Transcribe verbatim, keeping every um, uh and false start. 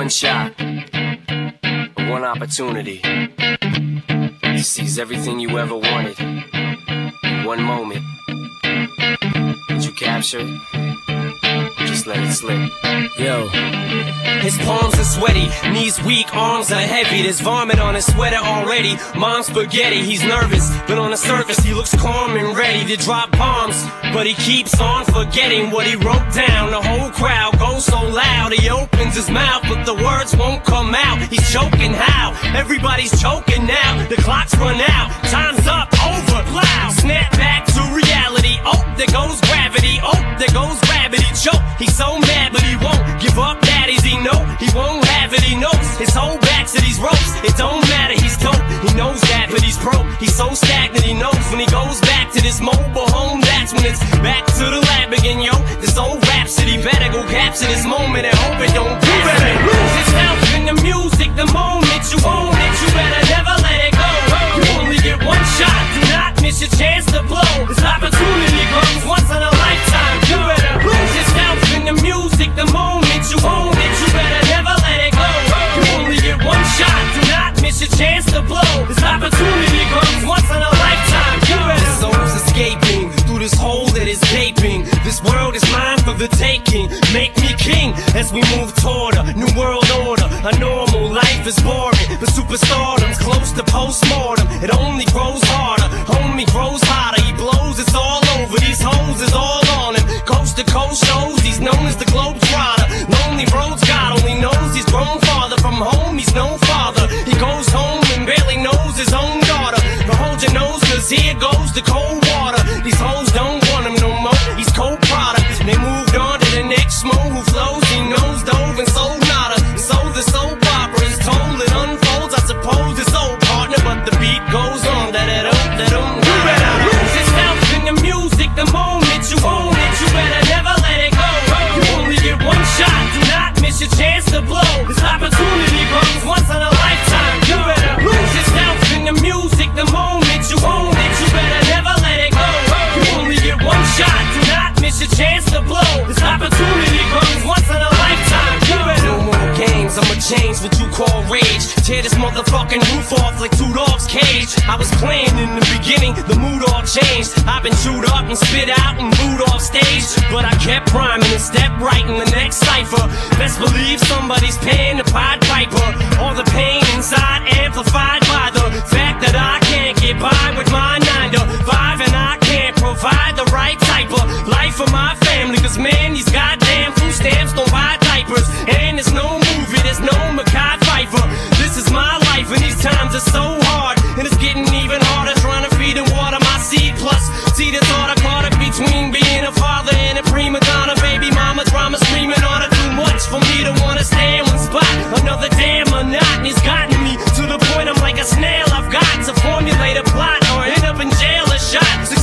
shot, one opportunity to seize everything you ever wanted in one moment. Did you capture it? Or just let it slip? Yo. His palms are sweaty, knees weak, arms are heavy. There's vomit on his sweater already. Mom's spaghetti, he's nervous, but on the surface he looks calm and ready to drop bombs. But he keeps on forgetting what he wrote down. The whole crowd goes so loud, he opens his mouth, but the words won't come out. He's choking how? Everybody's choking now. The clock's run out, time's up, over, loud. Snap back to reality, oh, there goes gravity. Oh, there goes gravity, choke. He's so mad, but he won't give up. Daddies, he know he won't have it. He knows his whole back to these ropes. It don't matter, he's dope. He knows that, but he's broke. He's so stagnant, he knows when he goes back to this mobile home, that's when it's back to the lab again, yo. This old rhapsody better go capture this moment and hope it don't pass. You better lose yourself in the music the moment you own it. You better never let it go. You only get one shot, do not miss your chance to blow. This opportunity comes once in a lifetime. You better lose yourself in the music the moment you own it. You better never let it go. You only get one shot, do not miss your chance to blow. This opportunity comes once in a lifetime. You better. The soul's escaping through this hole that is gaping. This world is mine for the taking. Make me king as we move toward a new world order. A normal life is boring, but superstardom's close to postmortem. It only grows harder, homie grows hotter. He blows, it's all over. These hoes is all on him. Coast to coast shows, he's known as the Globetrotter. Lonely roads, God only knows he's grown farther from home. He's no father. He goes home and barely knows his own daughter. But hold your nose, cause here goes the cold water. These hoes don't want him no more. He's cold product. They moved on to the next mo who flows. He knows dove and sold nada. So the soap opera is told, it unfolds. I suppose it's old partner, but the beat goes on. Da da da da da. You better lose yourself in the music the moment you own it. You better never let it go. You only get one shot, do not miss your chance to blow. This opportunity comes once in a lifetime. You better lose yourself in the music the moment you own it. You better never let it go. You only get one shot, do not miss your chance to blow. This opportunity comes once in a lifetime. You better. No more games, I'ma change what you call rage. Tear this motherfucking roof off like two dogs' cage. I was playing in the beginning, the mood all changed. I've been chewed up and spit out and booed off stage, but I kept rhyming and stepped right in the next cipher. Best believe somebody's paying the Pied Piper. All the pain inside amplified by the fact that I can't get by with my nine to five, and I can't provide the right type of life for my family. Cause man, these goddamn food stamps don't buy diapers, and there's no movie, there's no Mackay Pfeiffer. This is my life and these times are so hard, and it's getting even harder trying to feed and water my seed. Plus, see the thought I caught up between being a father and a prima donna. Baby mama drama screaming on her too much for me to wanna stay in one spot. Another damn monotony's gotten me to the point I'm like a snail. I've got to formulate a plot or end up in jail or shot.